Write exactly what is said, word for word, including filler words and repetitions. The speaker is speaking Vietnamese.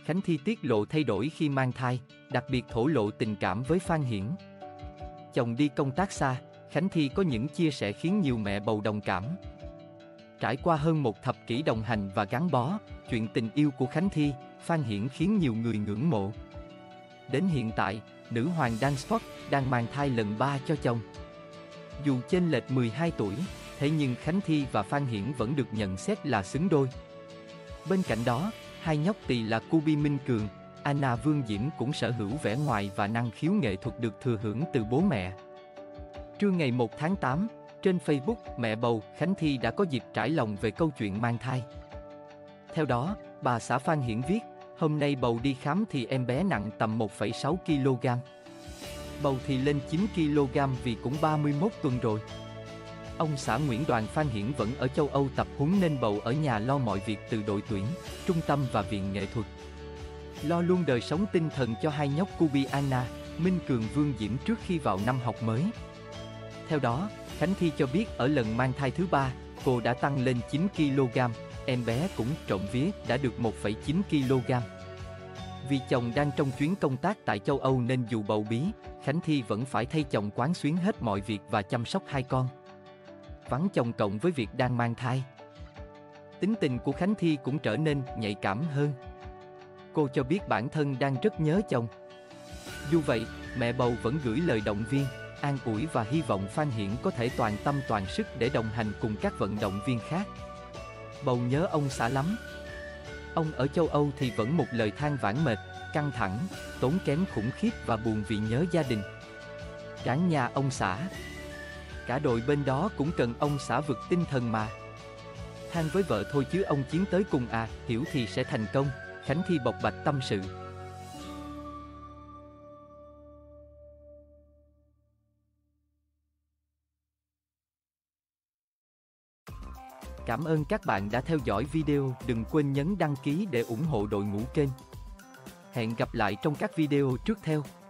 Khánh Thi tiết lộ thay đổi khi mang thai, đặc biệt thổ lộ tình cảm với Phan Hiển. Chồng đi công tác xa, Khánh Thi có những chia sẻ khiến nhiều mẹ bầu đồng cảm. Trải qua hơn một thập kỷ đồng hành và gắn bó, chuyện tình yêu của Khánh Thi, Phan Hiển khiến nhiều người ngưỡng mộ. Đến hiện tại, nữ hoàng dance pop đang mang thai lần ba cho chồng. Dù chênh lệch mười hai tuổi, thế nhưng Khánh Thi và Phan Hiển vẫn được nhận xét là xứng đôi. Bên cạnh đó, hai nhóc tỳ là Cubi Minh Cường, Anna Vương Diễm cũng sở hữu vẻ ngoài và năng khiếu nghệ thuật được thừa hưởng từ bố mẹ. Trưa ngày một tháng tám, trên Facebook, mẹ bầu Khánh Thi đã có dịp trải lòng về câu chuyện mang thai. Theo đó, bà xã Phan Hiển viết, hôm nay bầu đi khám thì em bé nặng tầm một phẩy sáu ki lô gam. Bầu thì lên chín ki lô gam vì cũng ba mươi mốt tuần rồi. Ông xã Nguyễn Đoàn Phan Hiển vẫn ở châu Âu tập huấn nên bầu ở nhà lo mọi việc từ đội tuyển, trung tâm và viện nghệ thuật. Lo luôn đời sống tinh thần cho hai nhóc Cubi Anna, Minh Cường Vương Diễm trước khi vào năm học mới. Theo đó, Khánh Thi cho biết ở lần mang thai thứ ba, cô đã tăng lên chín ki lô gam, em bé cũng trộm vía đã được một phẩy chín ki lô gam. Vì chồng đang trong chuyến công tác tại châu Âu nên dù bầu bí, Khánh Thi vẫn phải thay chồng quán xuyến hết mọi việc và chăm sóc hai con. Vắng chồng cộng với việc đang mang thai, tính tình của Khánh Thi cũng trở nên nhạy cảm hơn. Cô cho biết bản thân đang rất nhớ chồng. Dù vậy, mẹ bầu vẫn gửi lời động viên, an ủi và hy vọng Phan Hiển có thể toàn tâm toàn sức để đồng hành cùng các vận động viên khác. Bầu nhớ ông xã lắm. Ông ở châu Âu thì vẫn một lời than vãn mệt, căng thẳng, tốn kém khủng khiếp và buồn vì nhớ gia đình. Tráng nhà ông xã. Cả đội bên đó cũng cần ông xã vực tinh thần mà. Than với vợ thôi chứ ông chiến tới cùng à, hiểu thì sẽ thành công, Khánh Thi bộc bạch tâm sự. Cảm ơn các bạn đã theo dõi video, đừng quên nhấn đăng ký để ủng hộ đội ngũ kênh. Hẹn gặp lại trong các video tiếp theo.